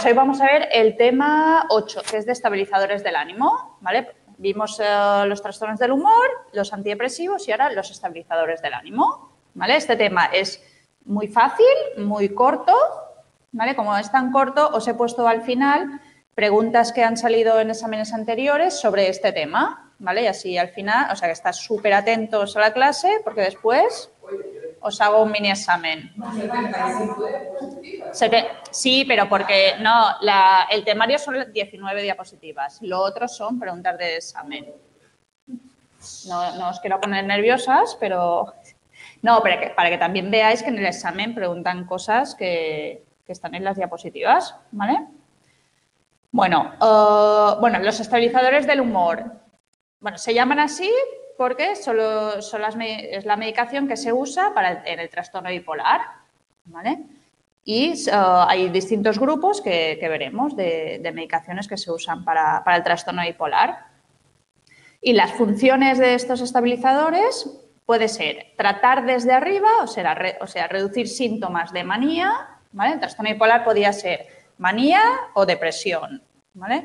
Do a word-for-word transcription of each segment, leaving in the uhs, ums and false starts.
pues hoy vamos a ver el tema ocho, que es de estabilizadores del ánimo, ¿vale? Vimos uh, los trastornos del humor, los antidepresivos y ahora los estabilizadores del ánimo, ¿vale? Este tema es muy fácil, muy corto, ¿vale? Como es tan corto, os he puesto al final preguntas que han salido en exámenes anteriores sobre este tema, ¿vale? Y así al final, o sea, que estás súper atentos a la clase porque después os hago un mini examen. Sí, pero porque no, la, el temario son diecinueve diapositivas, lo otro son preguntas de examen. No, no os quiero poner nerviosas, pero... No, para que, para que también veáis que en el examen preguntan cosas que, que están en las diapositivas, ¿vale? Bueno, uh, bueno, los estabilizadores del humor. Bueno, se llaman así porque solo son las, es la medicación que se usa para el, en el trastorno bipolar, ¿vale? Y uh, hay distintos grupos que, que veremos de, de medicaciones que se usan para, para el trastorno bipolar. Y las funciones de estos estabilizadores puede ser tratar desde arriba, o sea, re, o sea reducir síntomas de manía, ¿vale? El trastorno bipolar podía ser manía o depresión, ¿vale?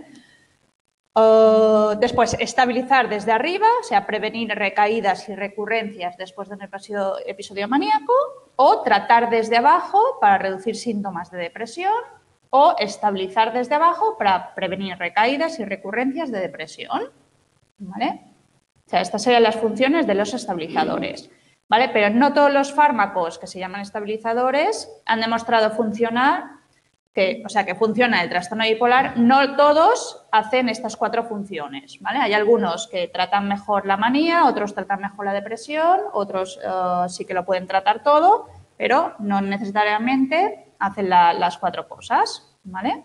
Uh, después, estabilizar desde arriba, o sea, prevenir recaídas y recurrencias después de un episodio, episodio maníaco, o tratar desde abajo para reducir síntomas de depresión, o estabilizar desde abajo para prevenir recaídas y recurrencias de depresión, ¿vale? O sea, estas serían las funciones de los estabilizadores, ¿vale? Pero no todos los fármacos que se llaman estabilizadores han demostrado funcionar, que, o sea, que funciona el trastorno bipolar. No todos hacen estas cuatro funciones, ¿vale? Hay algunos que tratan mejor la manía, otros tratan mejor la depresión, otros uh, sí que lo pueden tratar todo, pero no necesariamente hacen la, las cuatro cosas, ¿vale?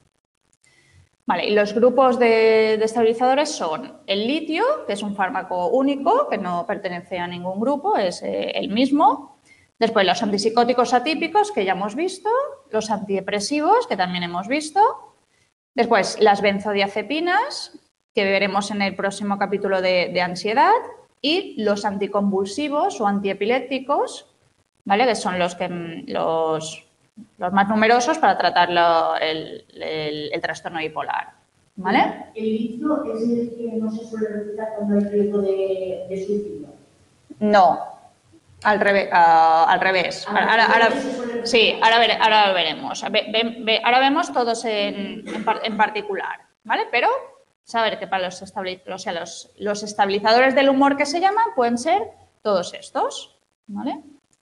Vale, y los grupos de, de estabilizadores son el litio, que es un fármaco único, que no pertenece a ningún grupo, es eh, el mismo. Después los antipsicóticos atípicos, que ya hemos visto, los antidepresivos, que también hemos visto. Después las benzodiazepinas, que veremos en el próximo capítulo de, de ansiedad. Y los anticonvulsivos o antiepilépticos, ¿vale? Que son los, que, los, los más numerosos para tratar lo, el, el, el trastorno bipolar, ¿vale? ¿El litio es el que no se suele recetar cuando hay riesgo de, de suicidio? No. Al revés. Uh, al revés. Ahora, ahora, ahora, sí, ahora, ver, ahora lo veremos. Ve, ve, ve, ahora vemos todos en, en, en particular, ¿vale? Pero saber que para los, o sea, los, los estabilizadores del humor que se llaman pueden ser todos estos, ¿vale?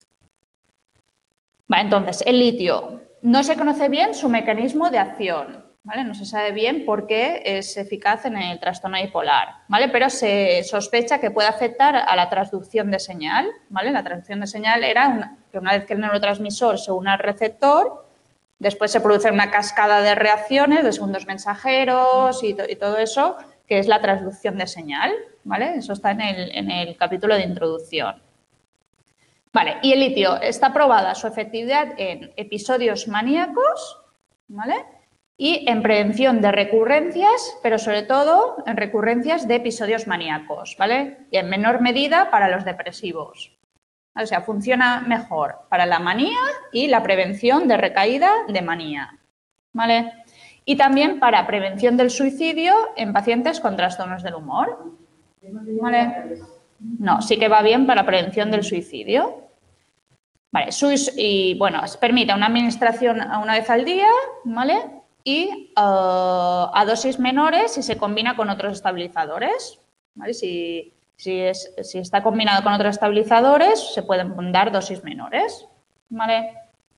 Vale, entonces, el litio. No se conoce bien su mecanismo de acción, ¿vale? No se sabe bien por qué es eficaz en el trastorno bipolar, ¿vale? Pero se sospecha que puede afectar a la transducción de señal, ¿vale? La transducción de señal era una, que una vez que el neurotransmisor se une al receptor, después se produce una cascada de reacciones de segundos mensajeros y, to, y todo eso, que es la transducción de señal, ¿vale? Eso está en el, en el capítulo de introducción. Vale, y el litio está probada su efectividad en episodios maníacos, ¿vale? Y en prevención de recurrencias, pero sobre todo en recurrencias de episodios maníacos, ¿vale? Y en menor medida para los depresivos. O sea, funciona mejor para la manía y la prevención de recaída de manía, ¿vale? Y también para prevención del suicidio en pacientes con trastornos del humor, ¿vale? No, sí que va bien para prevención del suicidio. Vale, y bueno, permite una administración una vez al día, ¿vale? Y uh, a dosis menores si se combina con otros estabilizadores, ¿vale? Si, si, es, si está combinado con otros estabilizadores, se pueden dar dosis menores, ¿vale?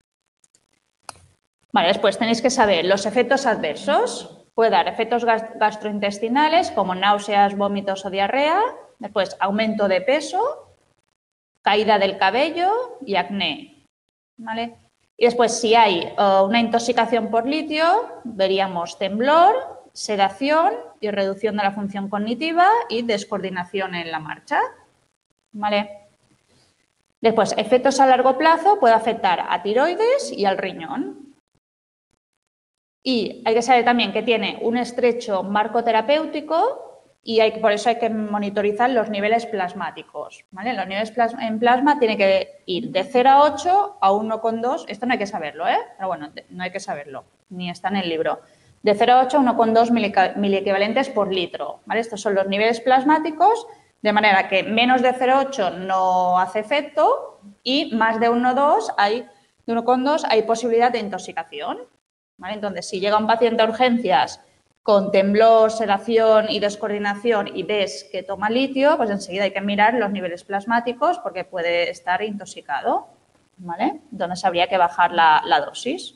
Vale, después tenéis que saber los efectos adversos. Puede dar efectos gastrointestinales como náuseas, vómitos o diarrea. Después, aumento de peso, caída del cabello y acné, ¿vale? Y después, si hay uh, una intoxicación por litio, veríamos temblor, sedación y reducción de la función cognitiva y descoordinación en la marcha, ¿vale? Después, efectos a largo plazo puede afectar a tiroides y al riñón. Y hay que saber también que tiene un estrecho marco terapéutico y hay, por eso hay que monitorizar los niveles plasmáticos, ¿vale? Los niveles plasma, en plasma tiene que ir de cero a ocho a uno coma dos. Esto no hay que saberlo, ¿eh? Pero bueno, no hay que saberlo, ni está en el libro. De cero coma ocho a uno coma dos miliequivalentes por litro, ¿vale? Estos son los niveles plasmáticos, de manera que menos de cero coma ocho no hace efecto y más de uno coma dos hay, de uno coma dos hay posibilidad de intoxicación, ¿vale? Entonces, si llega un paciente a urgencias con temblor, sedación y descoordinación y ves que toma litio, pues enseguida hay que mirar los niveles plasmáticos porque puede estar intoxicado, ¿vale? Entonces habría que bajar la, la dosis.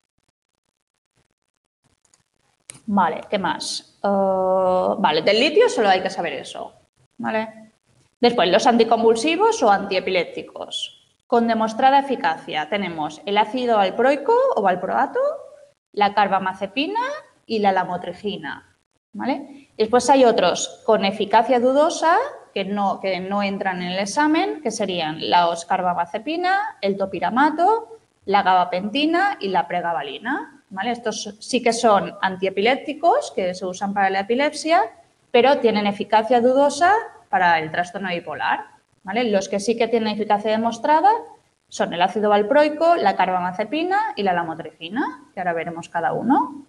Vale, ¿qué más? Uh, vale, del litio solo hay que saber eso, ¿vale? Después, los anticonvulsivos o antiepilépticos. Con demostrada eficacia tenemos el ácido valproico o valproato, la carbamazepina y la lamotrigina, ¿vale? Después hay otros con eficacia dudosa que no, que no entran en el examen, que serían la carbamazepina, el topiramato, la gabapentina y la pregabalina, ¿vale? Estos sí que son antiepilépticos que se usan para la epilepsia, pero tienen eficacia dudosa para el trastorno bipolar, ¿vale? Los que sí que tienen eficacia demostrada son el ácido valproico, la carbamazepina y la lamotrigina, que ahora veremos cada uno.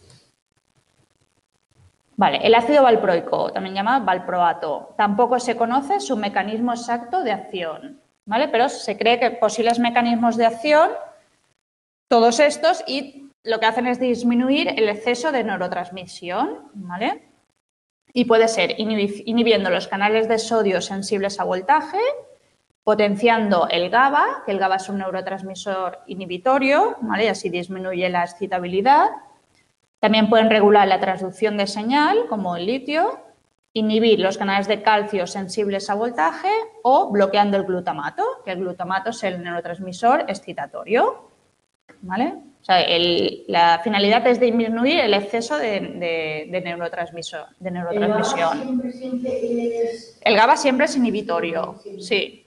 Vale, el ácido valproico, también llamado valproato, tampoco se conoce su mecanismo exacto de acción, ¿vale? Pero se cree que posibles mecanismos de acción, todos estos, y lo que hacen es disminuir el exceso de neurotransmisión, ¿vale? Y puede ser inhibiendo los canales de sodio sensibles a voltaje, potenciando el GABA, que el GABA es un neurotransmisor inhibitorio, ¿vale? Y así disminuye la excitabilidad. También pueden regular la transducción de señal, como el litio, inhibir los canales de calcio sensibles a voltaje o bloqueando el glutamato, que el glutamato es el neurotransmisor excitatorio, ¿vale? O sea, el, la finalidad es disminuir el exceso de, de, de, neurotransmisor, de neurotransmisión. ¿El GABA siempre, siempre es... El GABA siempre es inhibitorio, sí.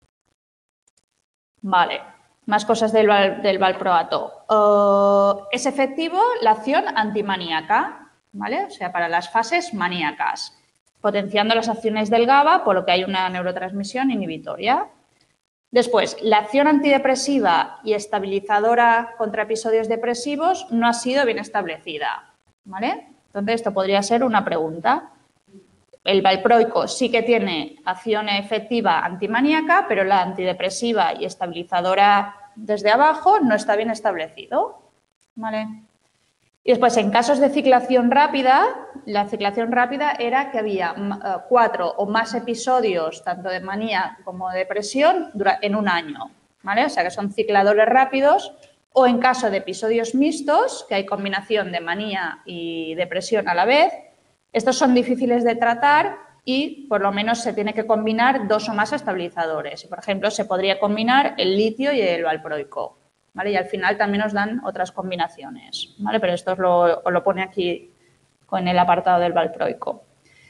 Vale. Más cosas del, del valproato. Uh, es efectivo la acción antimaníaca, ¿vale? O sea, para las fases maníacas, potenciando las acciones del GABA, por lo que hay una neurotransmisión inhibitoria. Después, la acción antidepresiva y estabilizadora contra episodios depresivos no ha sido bien establecida, ¿vale? Entonces, esto podría ser una pregunta. El valproico sí que tiene acción efectiva antimaníaca, pero la antidepresiva y estabilizadora desde abajo no está bien establecido, ¿vale? Y después, en casos de ciclación rápida, la ciclación rápida era que había cuatro o más episodios, tanto de manía como de depresión, en un año, ¿vale? O sea, que son cicladores rápidos, o en caso de episodios mixtos, que hay combinación de manía y depresión a la vez. Estos son difíciles de tratar y por lo menos se tiene que combinar dos o más estabilizadores. Por ejemplo, se podría combinar el litio y el valproico, ¿vale? Y al final también nos dan otras combinaciones, ¿vale? Pero esto os lo, os lo pone aquí con el apartado del valproico.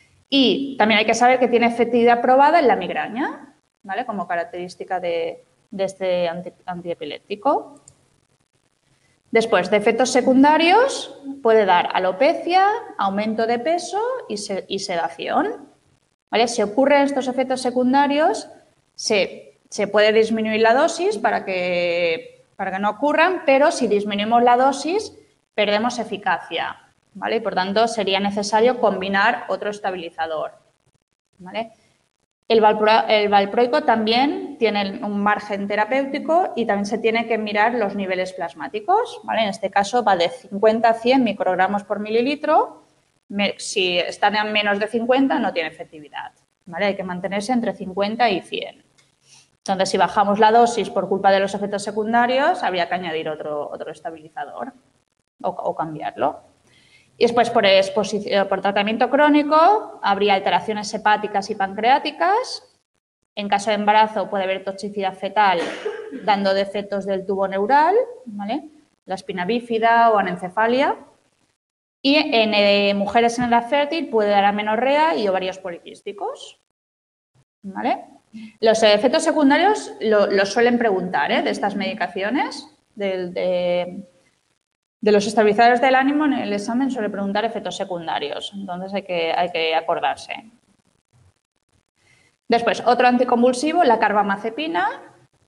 Y también hay que saber que tiene efectividad probada en la migraña, ¿vale? Como característica de, de este anti, antiepiléptico. Después, de efectos secundarios, puede dar alopecia, aumento de peso y, se, y sedación, ¿vale? Si ocurren estos efectos secundarios, se, se puede disminuir la dosis para que, para que no ocurran, pero si disminuimos la dosis, perdemos eficacia, ¿vale? Y por tanto, sería necesario combinar otro estabilizador, ¿vale? El, valpro, el valproico también tiene un margen terapéutico y también se tiene que mirar los niveles plasmáticos, ¿vale? En este caso va de cincuenta a cien microgramos por mililitro. Si están en menos de cincuenta no tiene efectividad, ¿vale? Hay que mantenerse entre cincuenta y cien. Entonces, si bajamos la dosis por culpa de los efectos secundarios, habría que añadir otro, otro estabilizador o, o cambiarlo. Y después, por, por tratamiento crónico, habría alteraciones hepáticas y pancreáticas. En caso de embarazo puede haber toxicidad fetal dando defectos del tubo neural, ¿vale? La espina bífida o anencefalia. Y en eh, mujeres en edad fértil puede dar amenorrea y ovarios poliquísticos, ¿vale? Los efectos secundarios lo, lo suelen preguntar, ¿eh? De estas medicaciones, de, de, de los estabilizadores del ánimo, en el examen suele preguntar efectos secundarios, entonces hay que, hay que acordarse. Después, otro anticonvulsivo, la carbamazepina,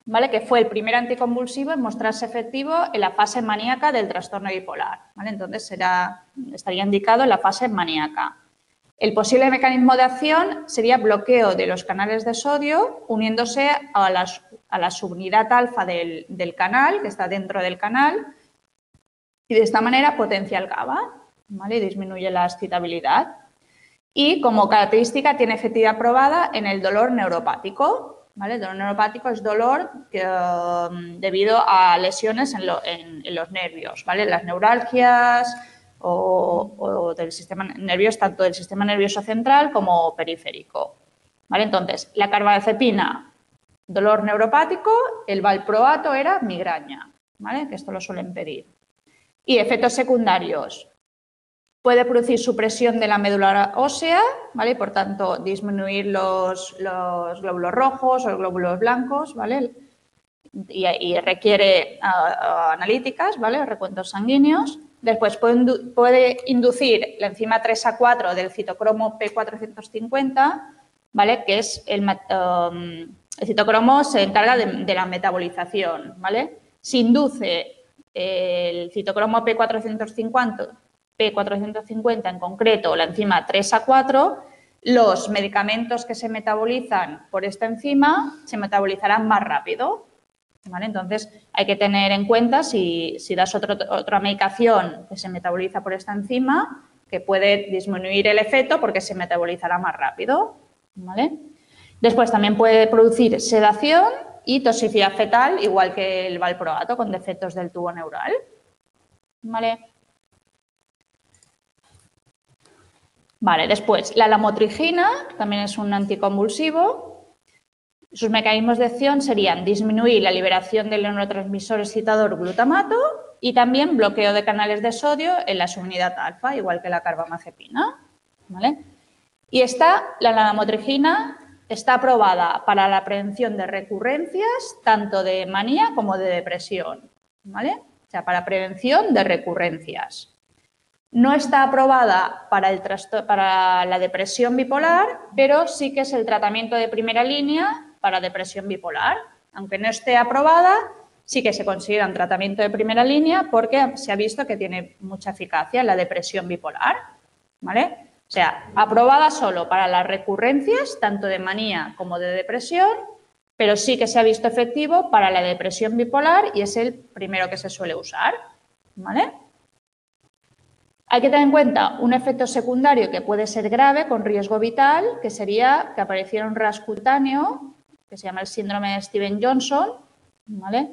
¿vale? Que fue el primer anticonvulsivo en mostrarse efectivo en la fase maníaca del trastorno bipolar, ¿vale? Entonces será, estaría indicado en la fase maníaca. El posible mecanismo de acción sería bloqueo de los canales de sodio uniéndose a la, a la subunidad alfa del, del canal, que está dentro del canal, y de esta manera potencia el GABA, ¿vale? Y disminuye la excitabilidad. Y como característica tiene efectividad probada en el dolor neuropático, ¿vale? El dolor neuropático es dolor que, um, debido a lesiones en, lo, en, en los nervios, ¿vale? Las neuralgias o, o del sistema nervioso, tanto del sistema nervioso central como periférico, ¿vale? Entonces, la carbamazepina, dolor neuropático, el valproato era migraña, ¿vale? Que esto lo suelen pedir. Y efectos secundarios. Puede producir supresión de la médula ósea, ¿vale? Y por tanto, disminuir los, los glóbulos rojos o los glóbulos blancos, ¿vale? Y, y requiere uh, uh, analíticas, ¿vale? Recuentos sanguíneos. Después puede, indu puede inducir la enzima tres A cuatro del citocromo P cuatrocientos cincuenta, ¿vale? Que es el, um, el citocromo se encarga de, de la metabolización, ¿vale? Si induce el citocromo P cuatrocientos cincuenta, P cuatrocientos cincuenta en concreto, la enzima tres A cuatro, los medicamentos que se metabolizan por esta enzima se metabolizarán más rápido, ¿vale? Entonces, hay que tener en cuenta si, si das otro, otra medicación que se metaboliza por esta enzima, que puede disminuir el efecto porque se metabolizará más rápido, ¿vale? Después, también puede producir sedación y toxicidad fetal, igual que el valproato, con defectos del tubo neural, ¿vale? Vale, después, la lamotrigina también es un anticonvulsivo. Sus mecanismos de acción serían disminuir la liberación del neurotransmisor excitador glutamato y también bloqueo de canales de sodio en la subunidad alfa, igual que la carbamazepina, ¿vale? Y esta, la lamotrigina, está aprobada para la prevención de recurrencias tanto de manía como de depresión, ¿vale? O sea, para prevención de recurrencias. No está aprobada para, el para la depresión bipolar, pero sí que es el tratamiento de primera línea para depresión bipolar. Aunque no esté aprobada, sí que se considera un tratamiento de primera línea porque se ha visto que tiene mucha eficacia en la depresión bipolar, ¿vale? O sea, aprobada solo para las recurrencias, tanto de manía como de depresión, pero sí que se ha visto efectivo para la depresión bipolar y es el primero que se suele usar, ¿vale? Hay que tener en cuenta un efecto secundario que puede ser grave con riesgo vital, que sería que apareciera un ras cutáneo, que se llama el síndrome de Stevens-Johnson, ¿vale?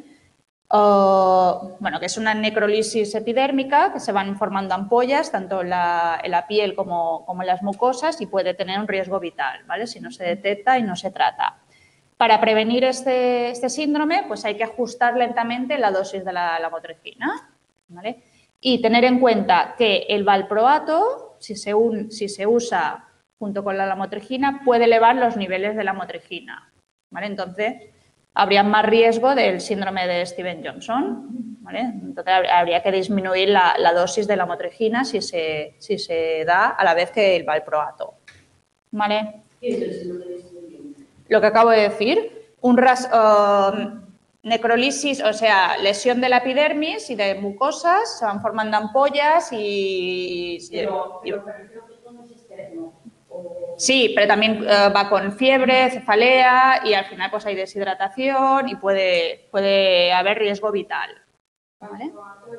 O, bueno, que es una necrolisis epidérmica, que se van formando ampollas tanto en la, en la piel como, como en las mucosas y puede tener un riesgo vital, ¿vale? Si no se detecta y no se trata. Para prevenir este, este síndrome, pues hay que ajustar lentamente la dosis de la lamotrigina, ¿vale? Y tener en cuenta que el valproato, si se, un, si se usa junto con la lamotrigina, puede elevar los niveles de lamotrigina, ¿vale? Entonces, habría más riesgo del síndrome de Stevens-Johnson, ¿vale? Entonces, habría que disminuir la, la dosis de lamotrigina si se, si se da a la vez que el valproato, ¿vale? ¿Qué es el síndrome de Stevens-Johnson? Lo que acabo de decir, un ras... Uh, necrolisis, o sea, lesión de la epidermis y de mucosas, se van formando ampollas y... Pero, pero creo que todo es externo. O... Sí, pero también uh, va con fiebre, cefalea y al final pues hay deshidratación y puede, puede haber riesgo vital, ¿vale?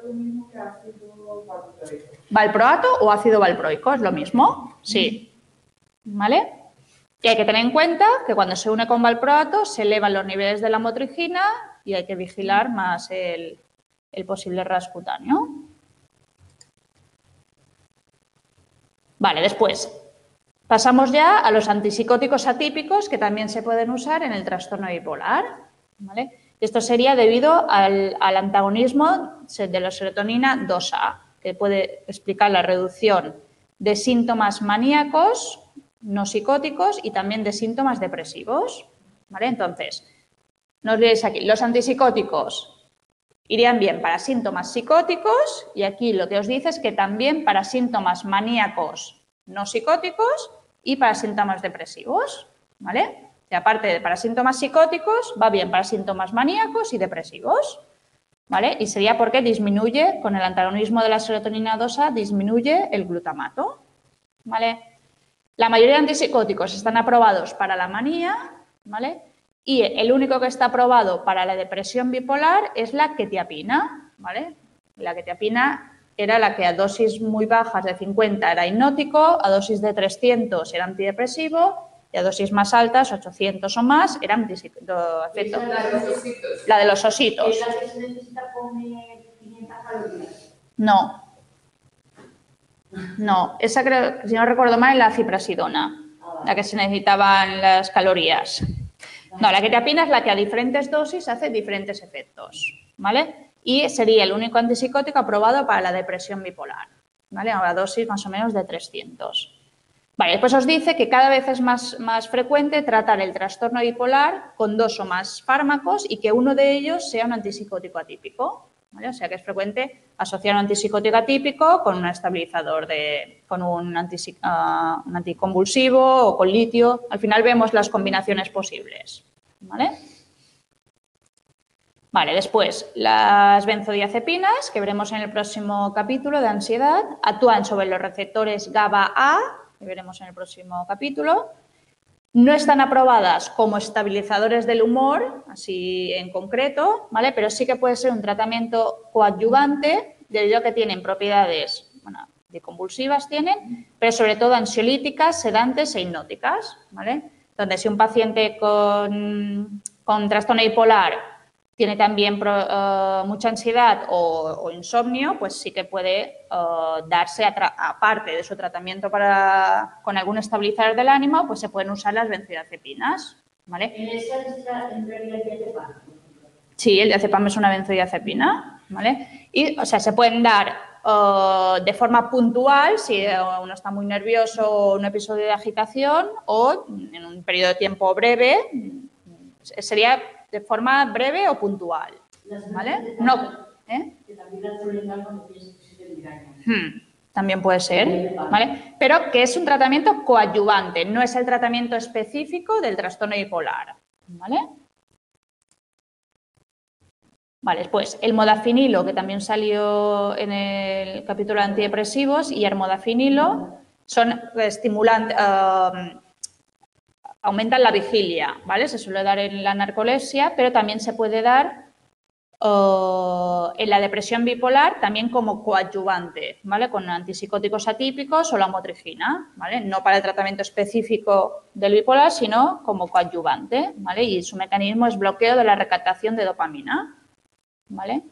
¿Valproato o ácido valproico? ¿Es lo mismo? Sí. ¿Vale? Y hay que tener en cuenta que cuando se une con valproato se elevan los niveles de lamotrigina y hay que vigilar más el, el posible ras cutáneo. Vale, después pasamos ya a los antipsicóticos atípicos que también se pueden usar en el trastorno bipolar, ¿vale? Esto sería debido al, al antagonismo de la serotonina dos A, que puede explicar la reducción de síntomas maníacos no psicóticos y también de síntomas depresivos, ¿vale? Entonces, no os leéis aquí, los antipsicóticos irían bien para síntomas psicóticos y aquí lo que os dice es que también para síntomas maníacos no psicóticos y para síntomas depresivos, ¿vale? O sea, aparte de para síntomas psicóticos, va bien para síntomas maníacos y depresivos, ¿vale? Y sería porque disminuye, con el antagonismo de la serotonina dos A, disminuye el glutamato, ¿vale? La mayoría de antipsicóticos están aprobados para la manía, ¿vale? Y el único que está aprobado para la depresión bipolar es la quetiapina, ¿vale? La quetiapina era la que a dosis muy bajas de cincuenta era hipnótico, a dosis de trescientos era antidepresivo y a dosis más altas, ochocientos o más, era antipsicótico. La de los ositos. La de los ositos. ¿Es la que se necesita comer quinientas calorías? No. No, esa creo, si no recuerdo mal, es la ciprasidona, la que se necesitaban las calorías. No, la quetiapina es la que a diferentes dosis hace diferentes efectos, ¿vale? Y sería el único antipsicótico aprobado para la depresión bipolar, ¿vale? A una dosis más o menos de trescientos. Vale, después os dice que cada vez es más, más frecuente tratar el trastorno bipolar con dos o más fármacos y que uno de ellos sea un antipsicótico atípico, ¿vale? O sea que es frecuente asociar un antipsicótico atípico con un estabilizador, de, con un, antipsic, uh, un anticonvulsivo o con litio. Al final vemos las combinaciones posibles, ¿vale? Vale, después, las benzodiazepinas, que veremos en el próximo capítulo de ansiedad, actúan sobre los receptores GABA A, que veremos en el próximo capítulo. No están aprobadas como estabilizadores del humor, así en concreto, ¿vale? Pero sí que puede ser un tratamiento coadyuvante, debido a que tienen propiedades, bueno, anticonvulsivas tienen, pero sobre todo ansiolíticas, sedantes e hipnóticas, ¿vale? Donde si un paciente con, con trastorno bipolar tiene también uh, mucha ansiedad o, o insomnio, pues sí que puede uh, darse, aparte de su tratamiento para, con algún estabilizador del ánimo, pues se pueden usar las benzodiazepinas, ¿vale? ¿En esa entraría el diazepam? Sí, el diazepam es una benzodiazepina, ¿vale? Y, o sea, se pueden dar uh, de forma puntual, si uno está muy nervioso o un episodio de agitación, o en un periodo de tiempo breve, sería de forma breve o puntual, ¿vale? No, ¿eh? Hmm, también puede ser, ¿vale? Pero que es un tratamiento coadyuvante, no es el tratamiento específico del trastorno bipolar, ¿vale? Vale, después el modafinilo, que también salió en el capítulo de antidepresivos, y el modafinilo son estimulantes, uh, aumentan la vigilia, ¿vale? Se suele dar en la narcolepsia, pero también se puede dar uh, en la depresión bipolar también como coadyuvante, ¿vale? Con antipsicóticos atípicos o la motrigina, ¿vale? No para el tratamiento específico del bipolar, sino como coadyuvante, ¿vale? Y su mecanismo es bloqueo de la recaptación de dopamina, ¿vale?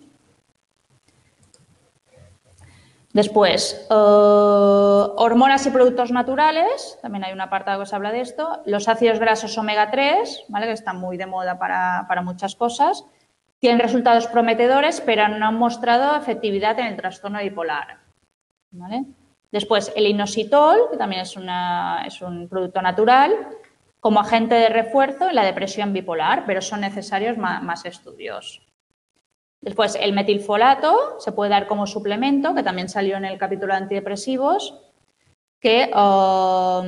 Después, eh, hormonas y productos naturales, también hay un apartado que os habla de esto. Los ácidos grasos omega tres, ¿vale? Que están muy de moda para, para muchas cosas, tienen resultados prometedores, pero no han mostrado efectividad en el trastorno bipolar, ¿vale? Después, el inositol, que también es, una, es un producto natural, como agente de refuerzo en la depresión bipolar, pero son necesarios más, más estudios. Después, el metilfolato se puede dar como suplemento, que también salió en el capítulo de antidepresivos, que, uh,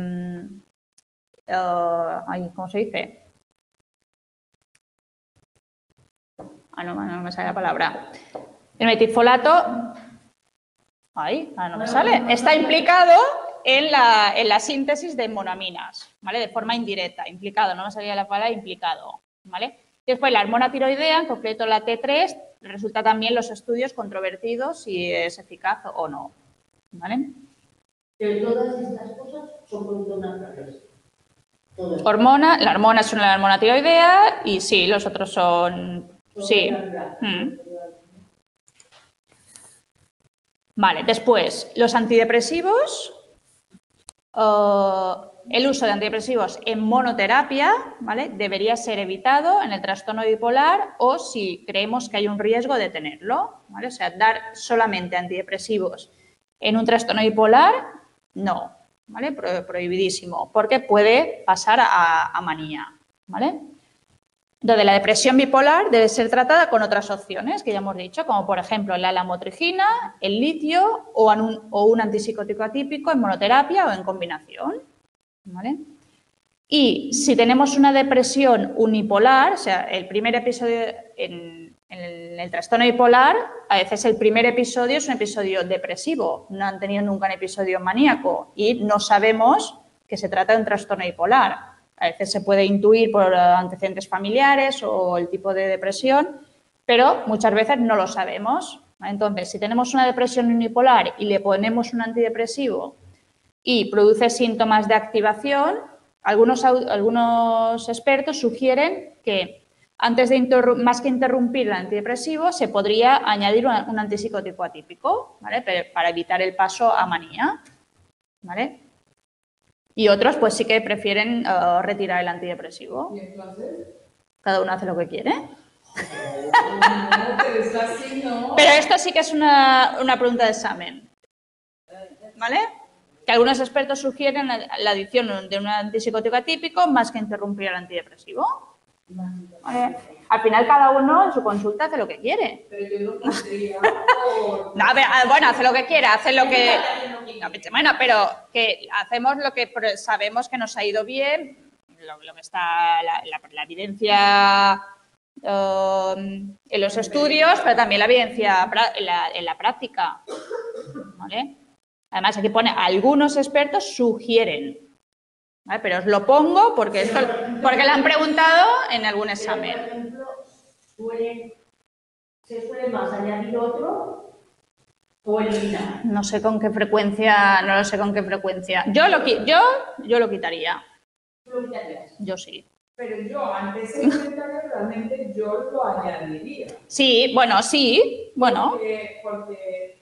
uh, ay, ¿cómo se dice? Ah, no, no me sale la palabra. El metilfolato, ay, ah, no me sale, está implicado en la, en la síntesis de monaminas, ¿vale? De forma indirecta, implicado, no me salía la palabra implicado, ¿vale? Después, la hormona tiroidea, en concreto la T tres, resulta también los estudios controvertidos si es eficaz o no, ¿vale? Pero todas estas cosas son productos naturales. Hormona, la hormona es una hormona tiroidea y sí, los otros son, sí. Hmm. Vale, después, los antidepresivos. Uh, el uso de antidepresivos en monoterapia, ¿vale? Debería ser evitado en el trastorno bipolar o si creemos que hay un riesgo de tenerlo, ¿vale? O sea, dar solamente antidepresivos en un trastorno bipolar, no, ¿vale? Pro, prohibidísimo, porque puede pasar a, a manía, ¿vale? Entonces, la depresión bipolar debe ser tratada con otras opciones que ya hemos dicho, como por ejemplo la lamotrigina, el litio o un, o un antipsicótico atípico en monoterapia o en combinación, ¿vale? Y si tenemos una depresión unipolar, o sea, el primer episodio en, en, el, en el trastorno bipolar, a veces el primer episodio es un episodio depresivo, no han tenido nunca un episodio maníaco y no sabemos que se trata de un trastorno bipolar. A veces se puede intuir por antecedentes familiares o el tipo de depresión, pero muchas veces no lo sabemos. Entonces, si tenemos una depresión unipolar y le ponemos un antidepresivo y produce síntomas de activación, algunos, algunos expertos sugieren que antes de más que interrumpir el antidepresivo, se podría añadir un, un antipsicótico atípico, ¿vale? Para evitar el paso a manía, ¿vale? Y otros, pues sí que prefieren uh, retirar el antidepresivo. ¿Y entonces? Cada uno hace lo que quiere. No, pero es así, ¿no? Pero esto sí que es una, una pregunta de examen, ¿vale? Que algunos expertos sugieren la, la adición de un antipsicótico atípico más que interrumpir el antidepresivo. ¿Vale? Al final cada uno en su consulta hace lo que quiere. Pero yo no pondría por... No, a ver, bueno, hace lo que quiera, hace lo que... Bueno, pero que hacemos lo que sabemos que nos ha ido bien, lo, lo que está la, la, la evidencia um, en los estudios, pero también la evidencia en la, en la práctica, ¿vale? Además, aquí pone, algunos expertos sugieren, ¿vale? Pero os lo pongo porque, esto, porque le han preguntado en algún examen. Pero, por ejemplo, suele, ¿se suele más añadir otro o eliminar? No sé con qué frecuencia, no lo sé con qué frecuencia. Yo lo, yo, yo lo quitaría. ¿Tú lo quitarías? Yo sí. Pero yo, antes de comentar, realmente yo lo añadiría. Sí, bueno, sí, bueno. Porque... porque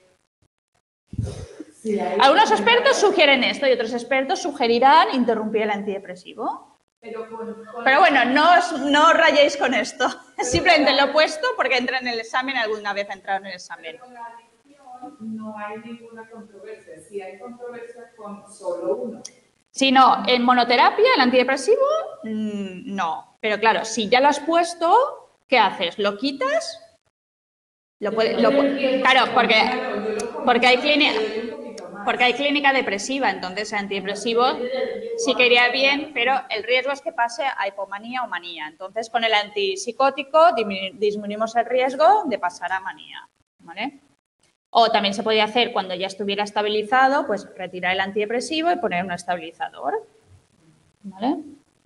sí, algunos expertos sugieren esto y otros expertos sugerirán interrumpir el antidepresivo. Pero, con, con Pero bueno, no os, no os rayéis con esto. Simplemente lo he puesto porque entra en el examen, alguna vez ha entrado en el examen. Con la adicción no hay ninguna controversia. Sí hay controversia con solo uno. Si no, en monoterapia, el antidepresivo, mmm, no. Pero claro, si ya lo has puesto, ¿qué haces? ¿Lo quitas? Lo puede, lo, claro, porque, porque, hay clínica, porque hay clínica depresiva, entonces el antidepresivo sí que iría bien, pero el riesgo es que pase a hipomanía o manía. Entonces, con el antipsicótico disminuimos el riesgo de pasar a manía, ¿vale? O también se podía hacer cuando ya estuviera estabilizado, pues retirar el antidepresivo y poner un estabilizador, ¿vale?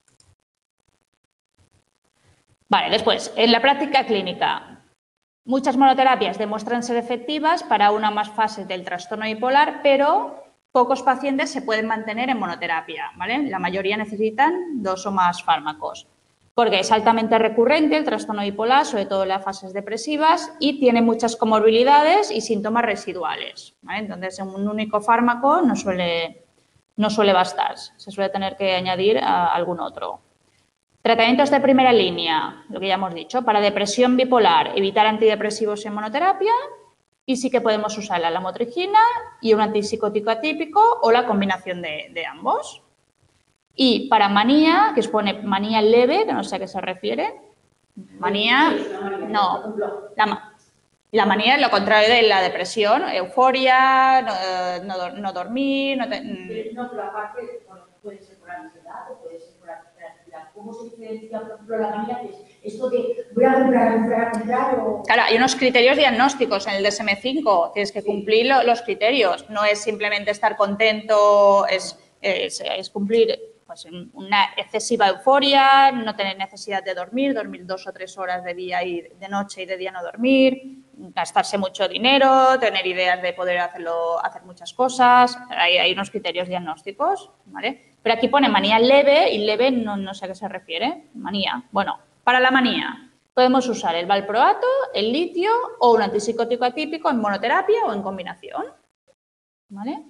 Vale, después, en la práctica clínica, muchas monoterapias demuestran ser efectivas para una o más fases del trastorno bipolar, pero pocos pacientes se pueden mantener en monoterapia, ¿vale? La mayoría necesitan dos o más fármacos, porque es altamente recurrente el trastorno bipolar, sobre todo en las fases depresivas, y tiene muchas comorbilidades y síntomas residuales, ¿vale? Entonces, un único fármaco no suele, no suele bastar, se suele tener que añadir a algún otro. Tratamientos de primera línea, lo que ya hemos dicho, para depresión bipolar, evitar antidepresivos en monoterapia y sí que podemos usar la lamotrigina y un antipsicótico atípico o la combinación de, de ambos. Y para manía, que expone manía leve, que no sé a qué se refiere, manía, no, la, la manía es lo contrario de la depresión, euforia, no, no, no dormir, no, te, no, pero aparte, bueno, puede ser por ansiedad o puede ser por actividad. ¿Cómo se diferencia, por ejemplo, la manía? Que es esto de voy a comprar, comprar, comprar o... Claro, hay unos criterios diagnósticos en el D S M cinco, tienes que cumplir lo, los criterios, no es simplemente estar contento, es, es, es cumplir pues, una excesiva euforia, no tener necesidad de dormir, dormir dos o tres horas de día y de noche y de día no dormir, gastarse mucho dinero, tener ideas de poder hacerlo, hacer muchas cosas, hay, hay unos criterios diagnósticos, ¿vale? Pero aquí pone manía leve y leve no, no sé a qué se refiere, manía. Bueno, para la manía podemos usar el valproato, el litio o un antipsicótico atípico en monoterapia o en combinación, ¿vale?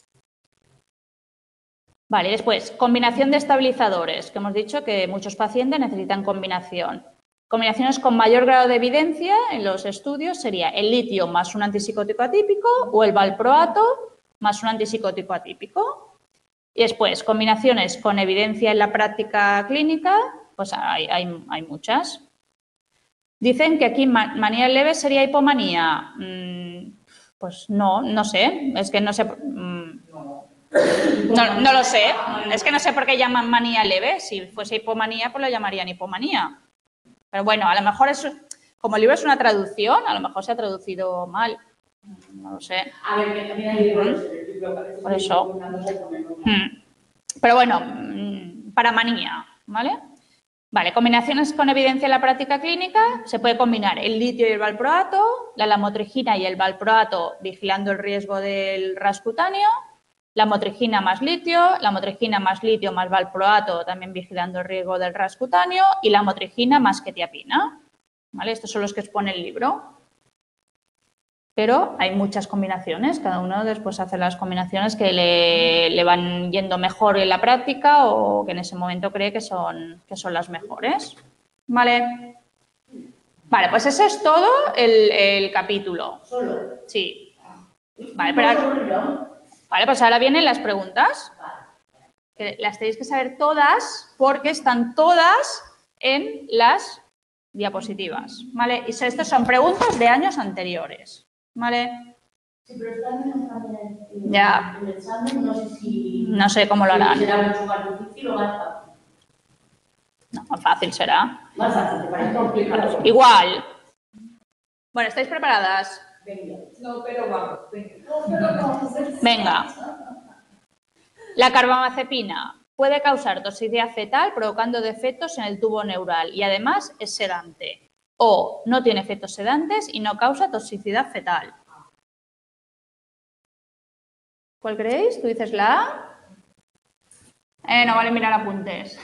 Vale, después, combinación de estabilizadores, que hemos dicho que muchos pacientes necesitan combinación. Combinaciones con mayor grado de evidencia en los estudios sería el litio más un antipsicótico atípico o el valproato más un antipsicótico atípico. Y después, combinaciones con evidencia en la práctica clínica, pues hay, hay, hay muchas. Dicen que aquí manía leve sería hipomanía. Mm, pues no, no sé, es que no sé... Mm, No. No, no lo sé. Es que no sé por qué llaman manía leve. Si fuese hipomanía, pues lo llamarían hipomanía. Pero bueno, a lo mejor es, como el libro es una traducción, a lo mejor se ha traducido mal. No lo sé. A ver, que también hay libros en el libro que a veces Por eso. una cosa y ponen otra. Hmm. Pero bueno, mm, para manía, ¿vale? Vale, combinaciones con evidencia en la práctica clínica. Se puede combinar el litio y el valproato, la lamotrigina y el valproato vigilando el riesgo del ras cutáneo, la motrigina más litio, la motrigina más litio más valproato también vigilando el riesgo del ras cutáneo y la motrigina más quetiapina. ¿Vale? Estos son los que expone el libro. Pero hay muchas combinaciones, cada uno después hace las combinaciones que le, le van yendo mejor en la práctica o que en ese momento cree que son, que son las mejores. ¿Vale? Vale, pues eso es todo el, el capítulo. ¿Solo? Sí. Vale, pero, vale, pues ahora vienen las preguntas. Que las tenéis que saber todas porque están todas en las diapositivas. ¿Vale? Y estas son preguntas de años anteriores. ¿Vale? Sí, pero están en el examen, Ya. el examen, no sé si... No sé cómo lo harán. ¿Será mucho más difícil o más fácil? No, más fácil será. Más fácil, te parece complicado. Igual. Bueno, ¿estáis preparadas? No, pero vamos, venga. Venga. La carbamazepina puede causar toxicidad fetal provocando defectos en el tubo neural y además es sedante. O no tiene efectos sedantes y no causa toxicidad fetal. ¿Cuál creéis? ¿Tú dices la A? Eh, no vale mirar apuntes.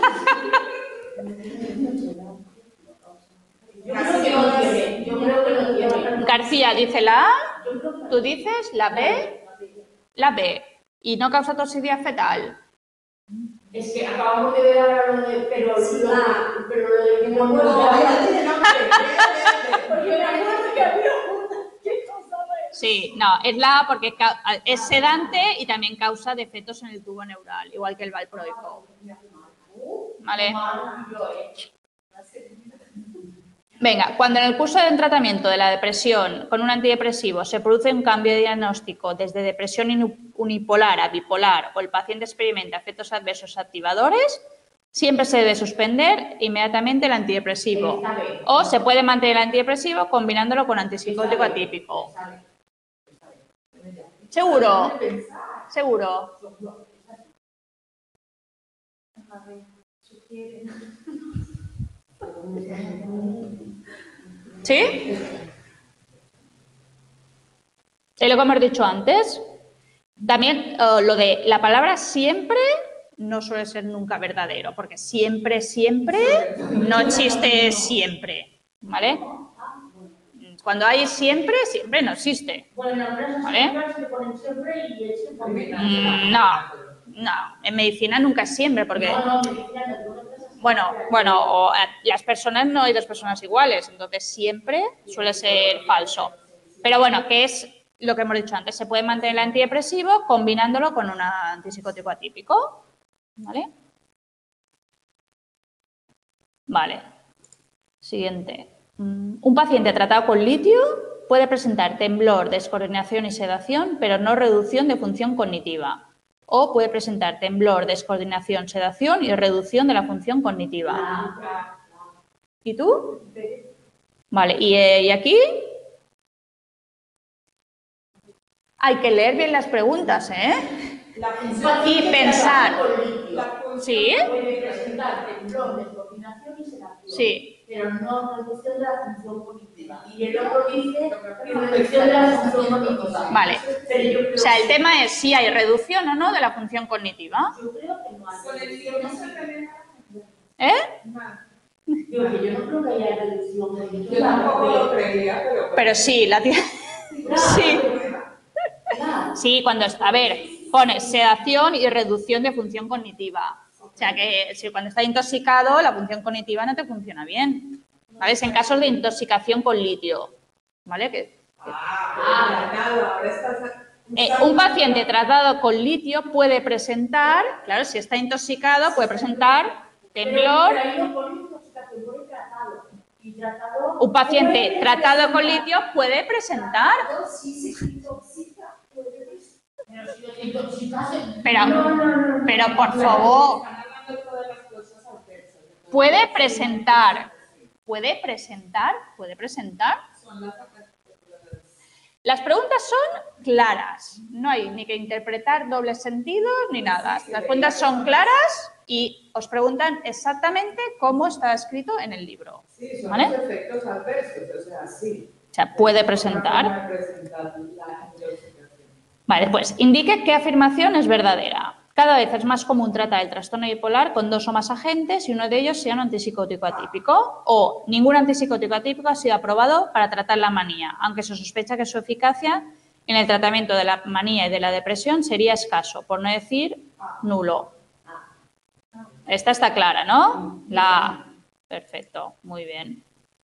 Yo creo que no tiene, yo creo que no tiene. García dice la A, tú dices la B, la B. Y no causa toxicidad fetal. Es que acabamos de ver ahora lo de... Pero lo de... Pero lo de... No, no, no tiene nombre. Porque me acuerdo que había una que causaba eso. Sí, no, es la A porque es sedante y también causa defectos en el tubo neural, igual que el valproico. ¿Vale? Venga, cuando en el curso de tratamiento de la depresión con un antidepresivo se produce un cambio de diagnóstico desde depresión unipolar a bipolar o el paciente experimenta efectos adversos activadores, siempre se debe suspender inmediatamente el antidepresivo o se puede mantener el antidepresivo combinándolo con antipsicótico atípico. ¿Seguro? ¿Seguro? ¿Sí? Es lo que hemos dicho antes. También uh, lo de la palabra siempre no suele ser nunca verdadero, porque siempre, siempre no existe siempre, ¿vale? Cuando hay siempre, siempre no existe. ¿Vale? Mm, no, no, en medicina nunca es siempre, porque... Bueno, bueno, o, eh, las personas no hay dos personas iguales, entonces siempre suele ser falso. Pero bueno, que es lo que hemos dicho antes, se puede mantener el antidepresivo combinándolo con un antipsicótico atípico. ¿Vale? Vale. Siguiente. Un paciente tratado con litio puede presentar temblor, descoordinación y sedación, pero no reducción de función cognitiva. O puede presentar temblor, descoordinación, sedación y reducción de la función cognitiva. ¿Y tú? Vale, ¿y, eh, ¿y aquí? Hay que leer bien las preguntas, ¿eh? Y pensar. ¿Sí? Puede presentar temblor, descoordinación y sedación. Sí. Pero no reducción de la función cognitiva. Y el otro dice reducción de la función cognitiva. Vale. Pero yo creo o sea, el tema es si hay reducción o no de la función cognitiva. Yo creo que no hay. Con el lío no se ve ¿Eh? nada. Digo que yo no creo que haya reducción cognitiva. Yo tampoco lo creía, pero... Pero sí, la tía... Sí. Sí, cuando está... A ver, pone sedación y reducción de función cognitiva. O sea que si cuando está intoxicado la función cognitiva no te funciona bien. ¿Vale? Es en casos de intoxicación con litio. ¿Vale? Que, que... Ah, nada, ahora estás... Eh, un paciente tratado con litio puede presentar, claro, si está intoxicado, puede presentar temblor. Pero ahí no pone intoxicación, pone tratado. Y tratado... Un paciente tratado con litio puede presentar. Si se intoxica, puede presentar. Pero si lo entonces, si estás en- Pero, no, no, no, no. pero por favor, Están hablando todas las cosas al verso. puede presentar, puede presentar, puede presentar. Son las Las preguntas son claras, no hay ni que interpretar dobles sentidos ni nada. Las preguntas son claras y os preguntan exactamente cómo está escrito en el libro. Sí, son ¿Vale? los efectos adversos, o sea, sí. O sea, puede Es presentar. otra forma de presentar la intoxicación. Vale, pues indique qué afirmación es verdadera. Cada vez es más común tratar el trastorno bipolar con dos o más agentes y uno de ellos sea un antipsicótico atípico. O ningún antipsicótico atípico ha sido aprobado para tratar la manía, aunque se sospecha que su eficacia en el tratamiento de la manía y de la depresión sería escaso, por no decir nulo. Esta está clara, ¿no? La A. Perfecto, muy bien.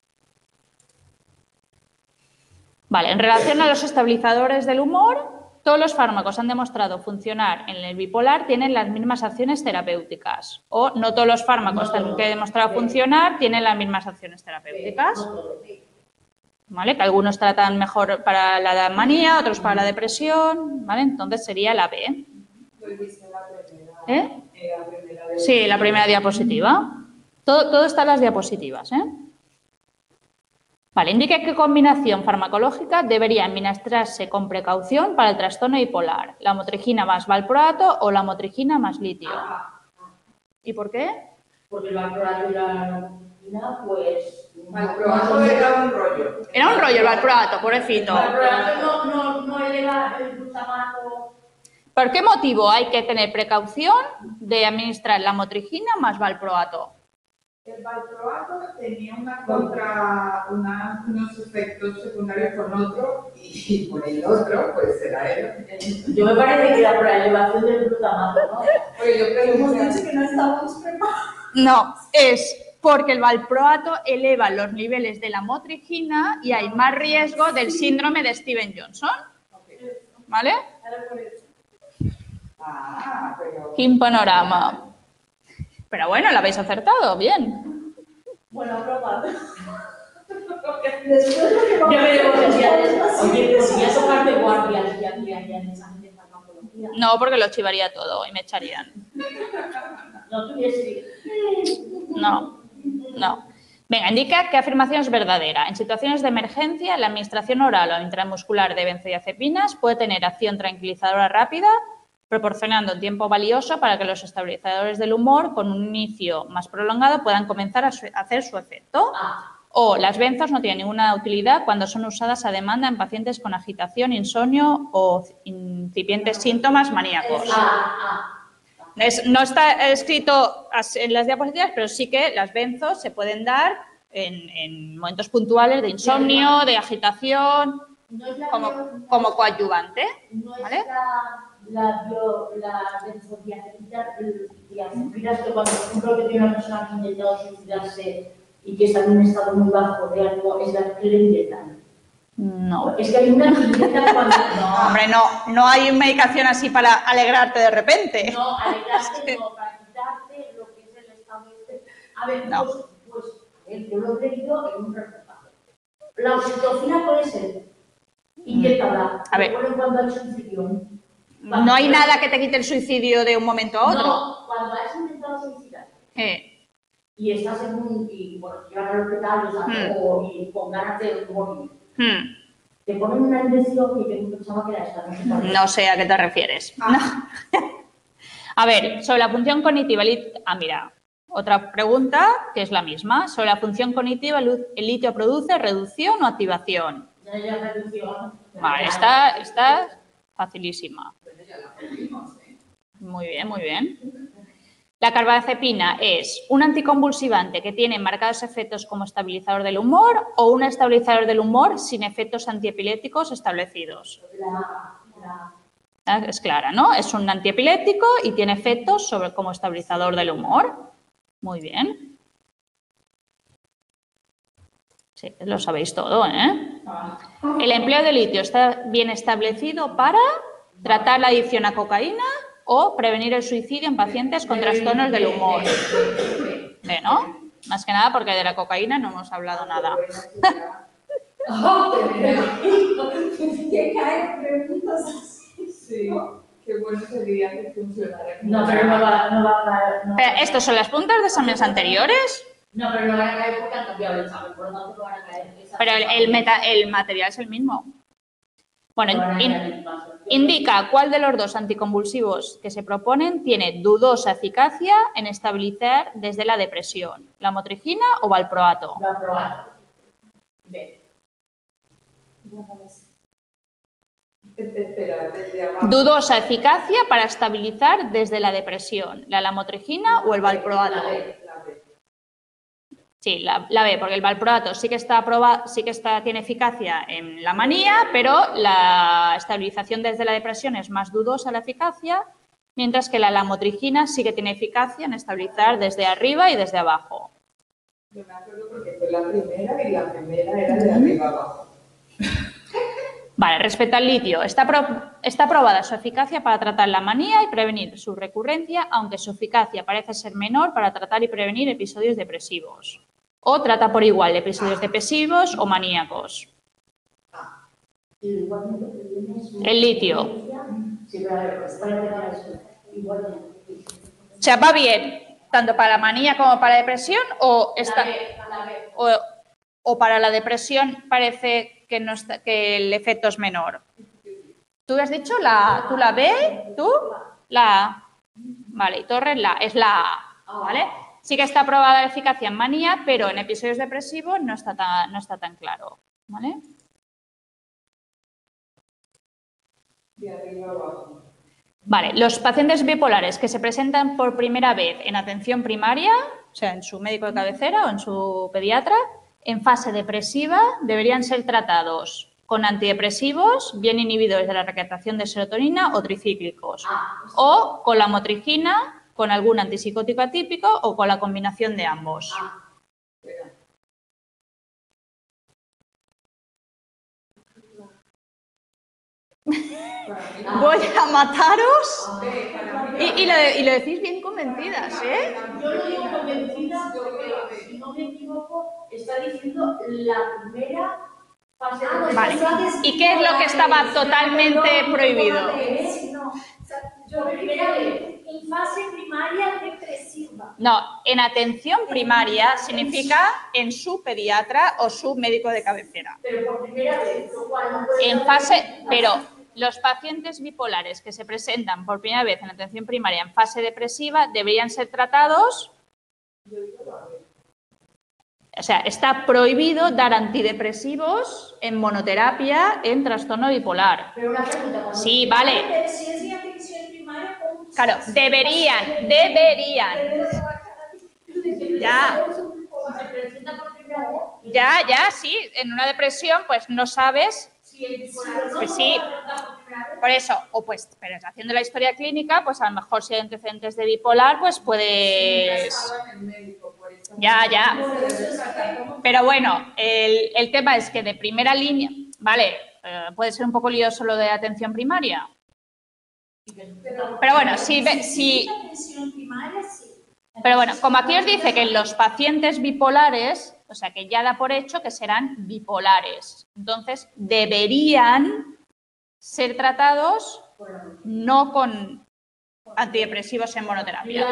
Vale, en relación a los estabilizadores del humor, todos los fármacos han demostrado funcionar en el bipolar, tienen las mismas acciones terapéuticas. O no todos los fármacos que han demostrado funcionar tienen las mismas acciones terapéuticas. ¿Vale? Que algunos tratan mejor para la manía, otros para la depresión. ¿Vale? Entonces sería la B. Pues dice la primera, ¿Eh? eh, la primera de- Sí, la primera diapositiva. Todo, todo está en las diapositivas, ¿eh? Vale, indique qué combinación farmacológica debería administrarse con precaución para el trastorno bipolar. La motrigina más valproato o la motrigina más litio. ¿Y por qué? Porque el valproato y la morfina, pues... Valproato era un rollo. Era un rollo el valproato, pobrecito. El valproato no, no, no eleva el glutamato. ¿Por qué motivo hay que tener precaución de administrar la motrigina más valproato? El valproato tenía una contra, una, unos efectos secundarios con otro y por el otro, pues era él. Yo me parece que era por la elevación del glutamato, ¿no? Oye, yo Hemos pregunté, dicho que no estábamos preparados. No, es porque el valproato eleva los niveles de la motrigina y hay más riesgo del síndrome de Steven Johnson. ¿Vale? ah, pero... Qué panorama. Pero bueno, lo habéis acertado, bien. Bueno, aprobado. Después lo que vamos a hacer, oye, podría tocarte guardias y haría en examen de farmacología. No, porque lo chivaría todo y me echarían. No tuviese... No, no. Venga, indica qué afirmación es verdadera. En situaciones de emergencia, la administración oral o intramuscular de benzodiazepinas puede tener acción tranquilizadora rápida, proporcionando tiempo valioso para que los estabilizadores del humor, con un inicio más prolongado, puedan comenzar a, su- a hacer su efecto. Ah, O las benzos no tienen ninguna utilidad cuando son usadas a demanda en pacientes con agitación, insomnio o incipientes síntomas maníacos. ah, ah. Es- no está escrito as- en las diapositivas, pero sí que las benzos se pueden dar en, en momentos puntuales de insomnio, de agitación, No es la como, bio- como coadyuvante. no es ¿vale? la, la, bio, la benzodiazepinas, diazepinas que cuando, por ejemplo, que tiene una persona que ha intentado suicidarse y que está en un estado muy bajo de ánimo, es la que le inyectan. No. Es que hay una que inyectan cuando... No, Hombre, no, no hay medicación así para alegrarte de repente. no, alegrarte, no, para quitarte lo que es el estado este. A ver, No. pues, pues a ver, yo lo he leído en un reportaje. La oxitocina puede ser inyectada. A ver. Pero en cuanto al suicidio. No hay nada que te quite el suicidio de un momento a otro. No, cuando has intentado suicidar Eh, y estás en un... y bueno, te llevan al hospital, o, sea, Hmm. o y con ganas de morir, hmm, te ponen una inyección y yo pensaba que era esta, no sé por qué. no sé a qué te refieres. No. A ver, sobre la función cognitiva, el lit- ah, mira, otra pregunta que es la misma. Sobre la función cognitiva, ¿el el litio produce reducción o activación? Ya hay reducción. Vale, está, está facilísima. Muy bien, muy bien. La carbamazepina es un anticonvulsivante que tiene marcados efectos como estabilizador del humor o un estabilizador del humor sin efectos antiepilépticos establecidos. La, la, Ah, es clara, ¿no? Es un antiepiléptico y tiene efectos sobre, como estabilizador del humor. Muy bien. Sí, lo sabéis todo, ¿eh? El empleo de litio está bien establecido para tratar la adicción a cocaína o prevenir el suicidio en pacientes con trastornos del humor. ¿Eh, no? Más que nada porque de la cocaína no hemos hablado nada. que caen preguntas así. Sí. qué bueno sería que funcionara. No, pero no va, no va a caer. No. Pero, ¿estos son las preguntas de exámenes anteriores? No, pero no van a caer porque han cambiado el examen, por lo tanto no van a caer. Pero el, el, meta, el material es el mismo. Bueno, No in, indica cuál de los dos anticonvulsivos que se proponen tiene dudosa eficacia en estabilizar desde la depresión, la motrigina o valproato. Valproato. B. Espera, desde abajo. Dudosa eficacia para estabilizar desde la depresión, la lamotrigina o el valproato. La B, la B. Sí, la, la B, porque el valproato sí que está aprobado, sí que está, tiene eficacia en la manía, pero la estabilización desde la depresión es más dudosa la eficacia, mientras que la lamotrigina sí que tiene eficacia en estabilizar desde arriba y desde abajo. Yo me acuerdo porque fue la primera y la primera era de arriba abajo. Vale, respecto al litio, está, pro, está probada su eficacia para tratar la manía y prevenir su recurrencia, aunque su eficacia parece ser menor para tratar y prevenir episodios depresivos. O trata por igual episodios depresivos o maníacos. El litio. O sea, ¿va bien tanto para la manía como para la depresión o, está, o, o para la depresión parece que, no está, que el efecto es menor? ¿Tú has dicho la, tú la B? ¿Tú? La A. Vale, y Torres la es la A, ¿vale? Sí que está aprobada la eficacia en manía, pero en episodios depresivos no está tan, no está tan claro, ¿vale? De arriba abajo. Vale, los pacientes bipolares que se presentan por primera vez en atención primaria, o sea, en su médico de cabecera o en su pediatra, en fase depresiva deberían ser tratados con antidepresivos, bien inhibidores de la recaptación de serotonina o tricíclicos, o con la motrigina, con algún antipsicótico atípico o con la combinación de ambos. Voy a mataros y, y, lo, y lo decís bien convencidas, ¿eh? Yo lo digo convencida porque, si no me equivoco, está diciendo la primera fase de... Vale. ¿Y qué es lo que estaba totalmente prohibido? Yo primera vez, en fase primaria depresiva. No, en atención primaria significa en su pediatra o su médico de cabecera. Pero por primera vez, lo cual no puede En fase, pero los pacientes bipolares que se presentan por primera vez en atención primaria en fase depresiva deberían ser tratados. O sea, está prohibido dar antidepresivos en monoterapia en trastorno bipolar. Pero una pregunta, sí, vale. Si es de atención primaria, ¿cómo? Claro, deberían, deberían. Ya. Se presenta por primera vez. Ya, ya, sí. En una depresión, pues no sabes. Si es bipolar, ¿no? Pues sí. Por eso, o pues, pero haciendo la historia clínica, pues a lo mejor si hay antecedentes de bipolar, pues puedes. Ya, ya. Pero bueno, el, el tema es que de primera línea, vale, eh, puede ser un poco lioso lo de atención primaria. Pero bueno, si, si, pero bueno, como aquí os dice que los pacientes bipolares, o sea que ya da por hecho que serán bipolares, entonces deberían ser tratados no con antidepresivos en monoterapia.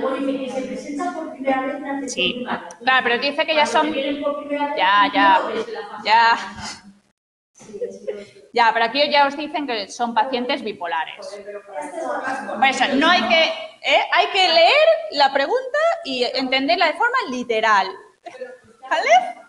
Sí, claro, pero dice que ya son... Ya, ya, ya. Ya, pero aquí ya os dicen que son pacientes bipolares. Por eso, no hay que... ¿eh? Hay que leer la pregunta y entenderla de forma literal. ¿Vale?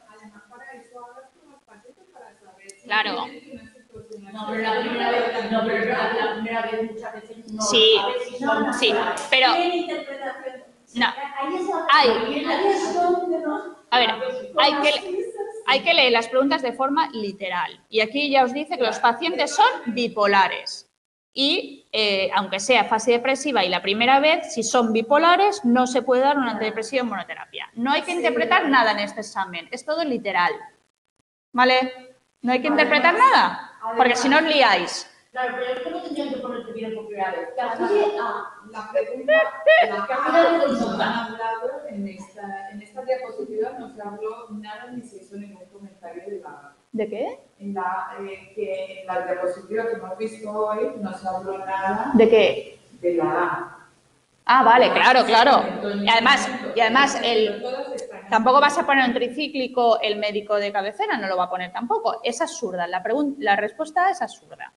Claro. No, pero la primera vez, no, pero la, la primera vez muchas veces no. Sí, No, no, sí, pero... ¿qué interpretación? No, Ahí es hay... ahí es donde no. A ver, hay que, hay que leer las preguntas de forma literal. Y aquí ya os dice que los pacientes son bipolares. Y, eh, aunque sea fase depresiva y la primera vez, si son bipolares, no se puede dar un antidepresivo en monoterapia. No hay que interpretar nada en este examen, es todo literal. ¿Vale? No hay que interpretar nada. Porque si no os liáis. Claro, pero es que no tendrían que poner que viene por primera vez. Que acude a la pregunta, la cámara de consulta han hablado en esta, en esta diapositiva, no se habló nada ni se hizo ningún comentario de la, De ¿De qué? En la, eh, que en la diapositiva que hemos visto hoy no se habló nada ¿De qué? de la A. Ah, vale, claro, claro. Y además, y además el, tampoco vas a poner un tricíclico el médico de cabecera, no lo va a poner tampoco. Es absurda, la, la respuesta es absurda.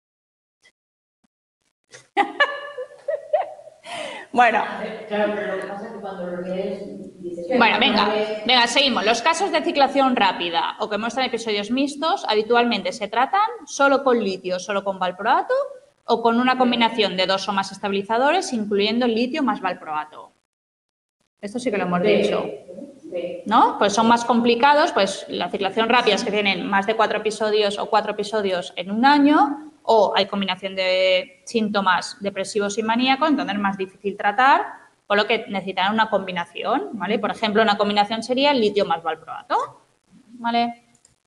Bueno. Claro, pero lo que pasa es que cuando lo lees dices... Bueno, venga, venga, seguimos. Los casos de ciclación rápida o que muestran episodios mixtos habitualmente se tratan solo con litio, solo con valproato o con una combinación de dos o más estabilizadores, incluyendo litio más valproato. Esto sí que lo hemos dicho, ¿no? Pues son más complicados, pues la ciclación rápida es que tienen más de cuatro episodios o cuatro episodios en un año, o hay combinación de síntomas depresivos y maníacos, entonces es más difícil tratar, por lo que necesitan una combinación, ¿vale? Por ejemplo, una combinación sería litio más valproato, ¿vale?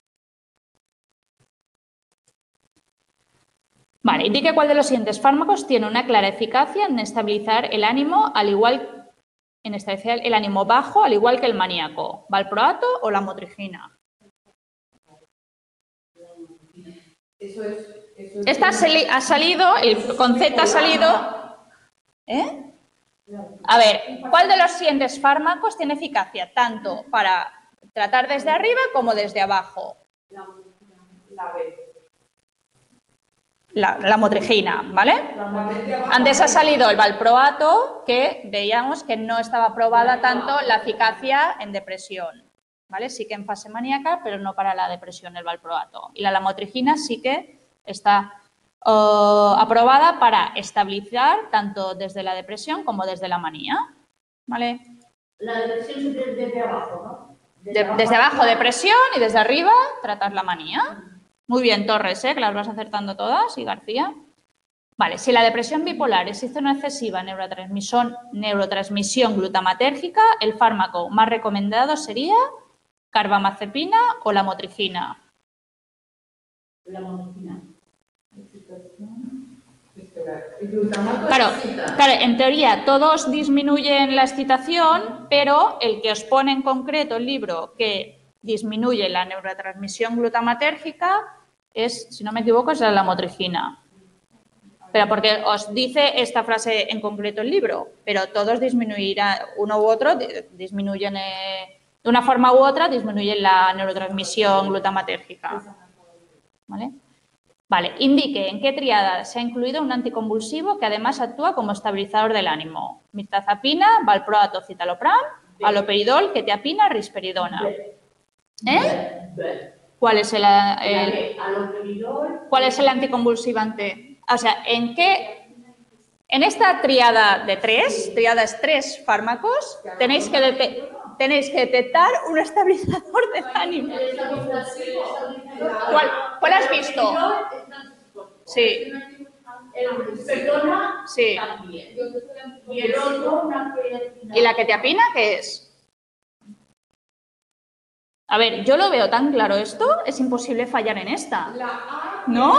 Vale, indique cuál de los siguientes fármacos tiene una clara eficacia en estabilizar el ánimo, al igual en estabilizar el ánimo bajo, al igual que el maníaco, valproato o la motrigina. Eso es, eso es Esta ha salido, el concepto ha salido. ¿Eh? A ver, ¿cuál de los siguientes fármacos tiene eficacia tanto para tratar desde arriba como desde abajo? la, la B. La, la motrigina, ¿vale? Antes ha salido el valproato, que veíamos que no estaba probada tanto la eficacia en depresión, ¿vale? Sí que en fase maníaca, pero no para la depresión el valproato. Y la lamotrigina sí que está uh, aprobada para estabilizar tanto desde la depresión como desde la manía, ¿vale? La depresión siempre es desde abajo, ¿no? Desde, de, desde abajo depresión y desde arriba tratar la manía. Muy bien, Torres, ¿eh? Que las vas acertando todas, y García. Vale, si la depresión bipolar existe una excesiva neurotransmisión, neurotransmisión glutamatérgica, el fármaco más recomendado sería carbamazepina o la motrigina. La motrigina. Claro, claro, en teoría todos disminuyen la excitación, pero el que os pone en concreto el libro que disminuye la neurotransmisión glutamatérgica es, si no me equivoco, es la lamotrigina. Pero porque os dice esta frase en concreto el libro, pero todos disminuirán, uno u otro, disminuyen, eh, de una forma u otra, disminuyen la neurotransmisión glutamatérgica. ¿Vale? Vale, indique en qué triada se ha incluido un anticonvulsivo que además actúa como estabilizador del ánimo. Mirtazapina, valproato, citalopram, haloperidol, quetiapina, risperidona. ¿Eh? ¿Cuál es el, el, ¿cuál es el anticonvulsivante? O sea, ¿en qué? En esta triada de tres, triadas tres fármacos, tenéis que, de, tenéis que detectar un estabilizador del ánimo. ¿Cuál, ¿Cuál has visto? Sí. Sí. ¿Y la quetiapina qué es? A ver, yo lo veo tan claro esto, es imposible fallar en esta. ¿No?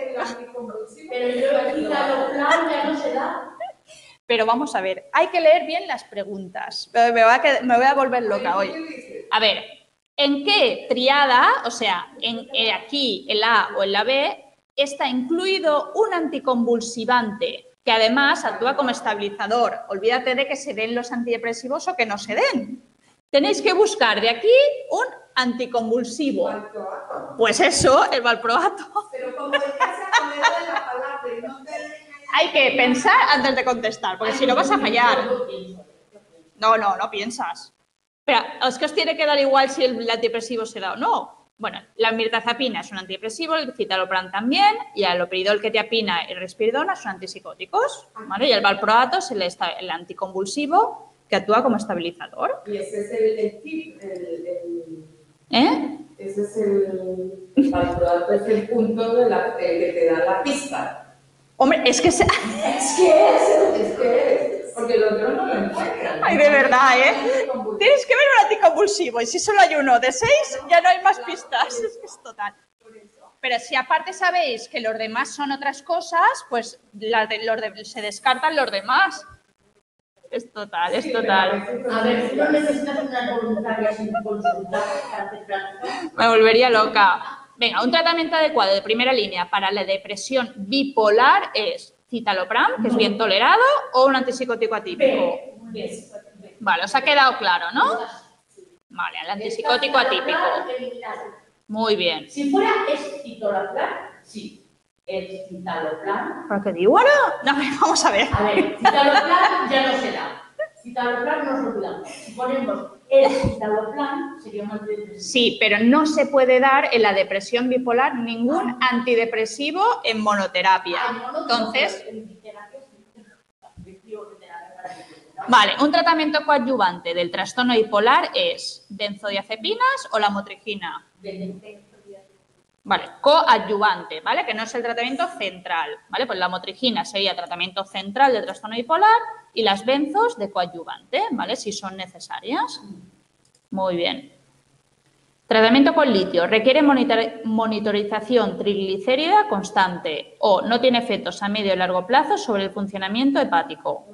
Pero vamos a ver, hay que leer bien las preguntas. Me voy a, quedar, me voy a volver loca hoy. A ver, ¿en qué triada, o sea, en, en aquí, en la A o en la B, está incluido un anticonvulsivante que además actúa como estabilizador? Olvídate de que se den los antidepresivos o que no se den. Tenéis que buscar de aquí un anticonvulsivo. Pues eso, el valproato. Pero como dejas a ponerle la palabra y no te... Hay que pensar antes de contestar, porque si no vas a fallar. No, no, no piensas. Pero es que os tiene que dar igual si el antidepresivo se da o no. Bueno, la mirtazapina es un antidepresivo, el citalopram también, y el haloperidol, quetiapina y risperidona son antipsicóticos, ¿vale? Y el valproato es el, el anticonvulsivo que actúa como estabilizador. Y ese es el, el tip, el, el, ¿Eh? Ese es el, el valproato, es el punto de la, el que te da la pista. Hombre, es que... Se... Es que es, es que es, porque el otro no lo encuentra. Ay, de verdad, ¿eh? Tienes que ver un anticonvulsivo y si solo hay uno de seis, ya no hay más pistas. Es que es total. Pero si aparte sabéis que los demás son otras cosas, pues las de, los de, se descartan los demás. Es total, es total. A ver, si no necesitas una voluntaria sin consultar para hacer práctica. Me volvería loca. Venga, un tratamiento adecuado de primera línea para la depresión bipolar es citalopram, que es bien tolerado, o un antipsicótico atípico. Vale, os ha quedado claro, ¿no? Vale, el antipsicótico atípico. Muy bien. Si fuera escitalopram, sí. El citalopram. ¿Pero qué digo ahora? No, vamos a ver. A ver, citalopram ya no será. Citalopram nos lo olvidamos. Si ponemos el citalopram, sería un antidepresivo. Sí, pero no se puede dar en la depresión bipolar ningún antidepresivo en monoterapia. Entonces, vale, un tratamiento coadyuvante del trastorno bipolar es benzodiazepinas o la motrigina. Vale, coadyuvante, ¿vale? Que no es el tratamiento central, ¿vale? Pues la motrigina sería tratamiento central del trastorno bipolar y las benzos de coadyuvante, ¿vale? Si son necesarias. Muy bien. Tratamiento con litio. Requiere monitor- monitorización triglicérida constante o no tiene efectos a medio y largo plazo sobre el funcionamiento hepático.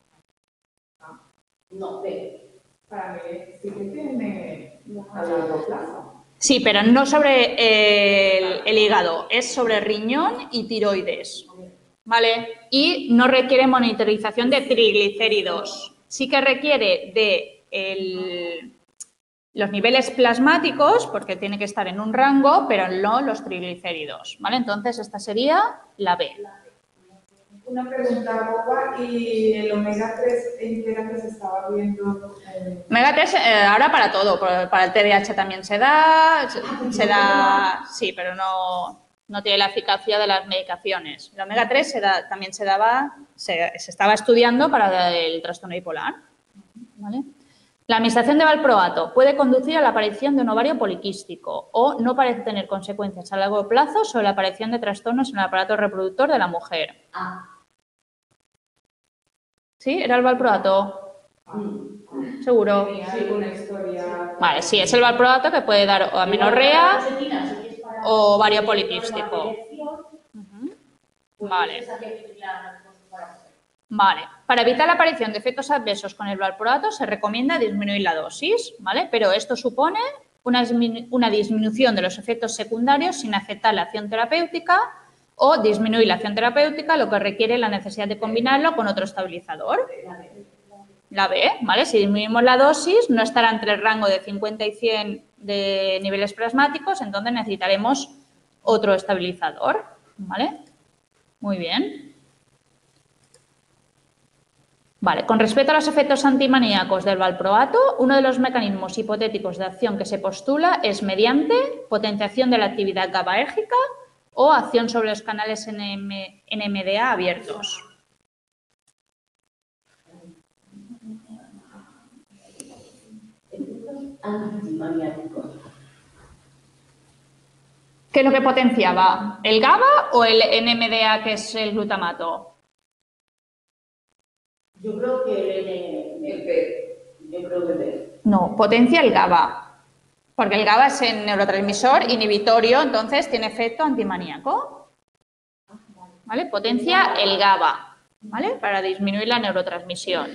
No, pero Para mí sí que tiene a largo plazo. Sí, pero no sobre el, el hígado, es sobre riñón y tiroides, ¿vale? Y no requiere monitorización de triglicéridos. Sí que requiere de el, los niveles plasmáticos, porque tiene que estar en un rango, pero no los triglicéridos, ¿vale? Entonces, esta sería la B. Una pregunta, Boba, ¿y el omega tres en qué era que se estaba viendo? Eh, Omega tres eh, ahora para todo, para para el T D A H también se da, se, se da, sí, pero no, no tiene la eficacia de las medicaciones. El omega tres se da, también se daba, se, se estaba estudiando para el trastorno bipolar, ¿vale? La administración de valproato puede conducir a la aparición de un ovario poliquístico o no parece tener consecuencias a largo plazo sobre la aparición de trastornos en el aparato reproductor de la mujer. ah, ¿Sí? ¿Era el valproato? Seguro. ¿Tenía alguna historia? Vale, sí, es el valproato que puede dar o amenorrea o ovario poliquístico. Ujú. Vale. Vale. Para evitar la aparición de efectos adversos con el valproato se recomienda disminuir la dosis, ¿vale? Pero esto supone una, disminu- una disminución de los efectos secundarios sin afectar la acción terapéutica o disminuir la acción terapéutica, lo que requiere la necesidad de combinarlo con otro estabilizador. La B, ¿vale? Si disminuimos la dosis, no estará entre el rango de cincuenta y cien de niveles plasmáticos, entonces necesitaremos otro estabilizador, ¿vale? Muy bien. Vale, con respecto a los efectos antimaníacos del valproato, uno de los mecanismos hipotéticos de acción que se postula es mediante potenciación de la actividad GABAérgica o acción sobre los canales N M D A abiertos. ¿Qué es lo que potenciaba? ¿El GABA o el N M D A, que es el glutamato? yo creo que el, el P. Yo creo que el P. No, potencia el GABA. Porque el GABA es el neurotransmisor inhibitorio, entonces tiene efecto antimaníaco. ¿Vale? Potencia el GABA, ¿vale? Para disminuir la neurotransmisión.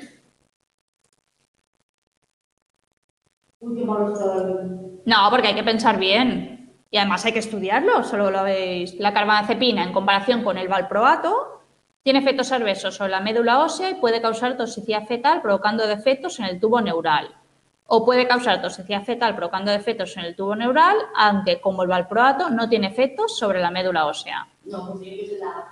Uy, qué malo estaba el- No, porque hay que pensar bien. Y además hay que estudiarlo, solo lo veis. La carbamazepina, en comparación con el valproato, tiene efectos adversos sobre la médula ósea y puede causar toxicidad fetal provocando defectos en el tubo neural. O puede causar toxicidad fetal provocando defectos en el tubo neural, aunque como el valproato no tiene efectos sobre la médula ósea. No, pues tiene que ser la...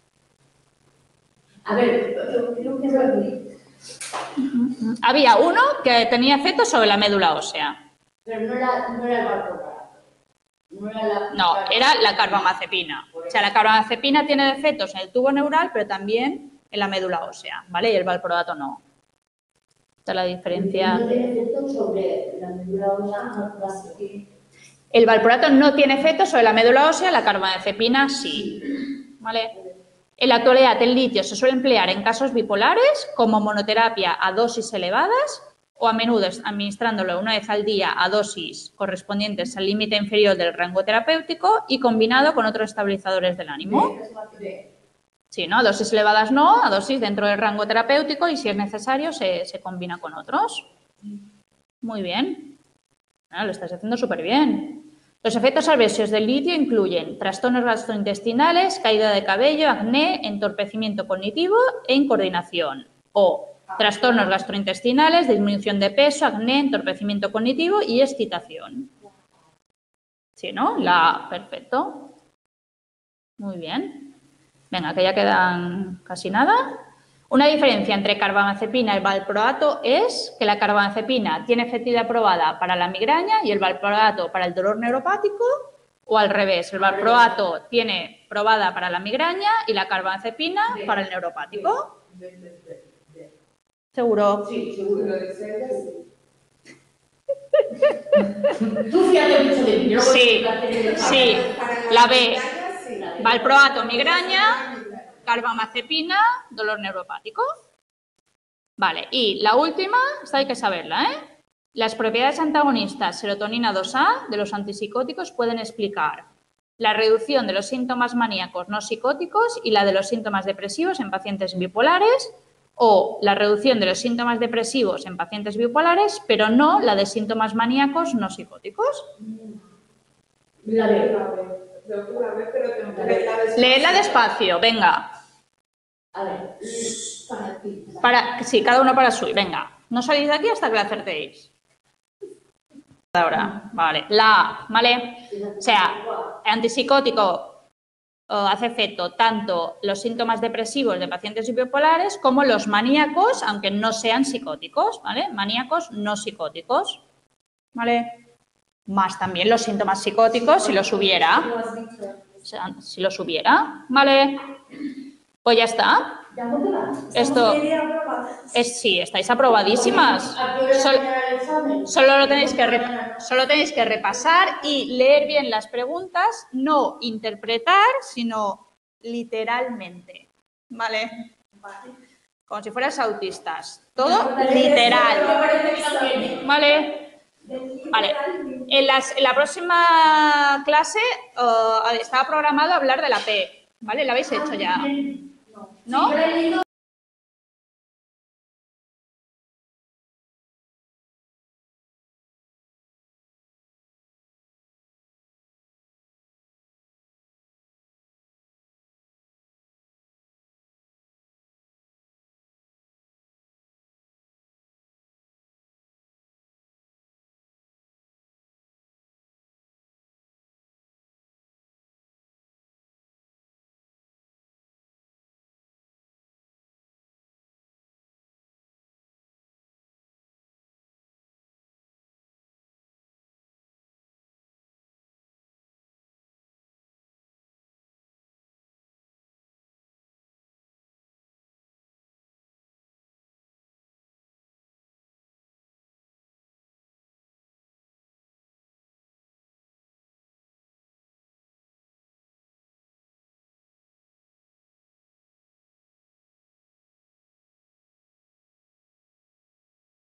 A ver, yo creo que es la... Había uno que tenía efectos sobre la médula ósea. Pero no era, no era el valproato. No era la... No, era la carbamazepina. O sea, la carbamazepina tiene defectos en el tubo neural, pero también en la médula ósea, ¿vale? Y el valproato no. Esta es la diferencia. No tiene efecto sobre la médula ósea, no pasa aquí. El valproato no tiene efectos sobre la médula ósea, la carbamazepina sí, ¿vale? En la actualidad, el litio se suele emplear en casos bipolares como monoterapia a dosis elevadas o a menudo administrándolo una vez al día a dosis correspondientes al límite inferior del rango terapéutico y combinado con otros estabilizadores del ánimo. Sí, ¿no? A dosis elevadas no, a dosis dentro del rango terapéutico y si es necesario se, se combina con otros. Muy bien. Ah, lo estás haciendo súper bien. Los efectos adversos del litio incluyen trastornos gastrointestinales, caída de cabello, acné, entorpecimiento cognitivo e incoordinación. O trastornos gastrointestinales, disminución de peso, acné, entorpecimiento cognitivo y excitación. Sí, ¿no? La A, perfecto. Muy bien. Venga, que ya quedan casi nada. Una diferencia entre carbamazepina y valproato es que la carbamazepina tiene efectividad probada para la migraña y el valproato para el dolor neuropático, o al revés, el valproato tiene probada para la migraña y la carbamazepina para el neuropático. ¿Seguro? Sí, seguro. Tú fíjate mucho de mí. Sí, sí. La B, valproato, migraña. Carbamazepina, dolor neuropático. Vale, y la última, esta hay que saberla, ¿eh? Las propiedades antagonistas serotonina dos A de los antipsicóticos pueden explicar la reducción de los síntomas maníacos no psicóticos y la de los síntomas depresivos en pacientes bipolares, o la reducción de los síntomas depresivos en pacientes bipolares, pero no la de síntomas maníacos no psicóticos. La B. Leedla despacio, venga. A ver, para ti. Para, sí, cada uno para suyo. Venga, no salís de aquí hasta que la acertéis. Ahora, vale. La A, ¿vale? O sea, antipsicótico eh, hace efecto tanto los síntomas depresivos de pacientes bipolares como los maníacos, aunque no sean psicóticos, ¿vale? Maníacos no psicóticos, ¿vale? Más también los síntomas psicóticos si los hubiera. O sea, si los hubiera, ¿vale? Pues ya está. Esto es, sí, estáis aprobadísimas. Sol, solo, lo tenéis que re, solo tenéis que repasar y leer bien las preguntas, no interpretar, sino literalmente. ¿Vale? Como si fueras autistas. Todo literal. ¿Vale? Vale. En, las, en la próxima clase uh, estaba programado hablar de la P. ¿Vale? ¿La habéis hecho ya? ¿No?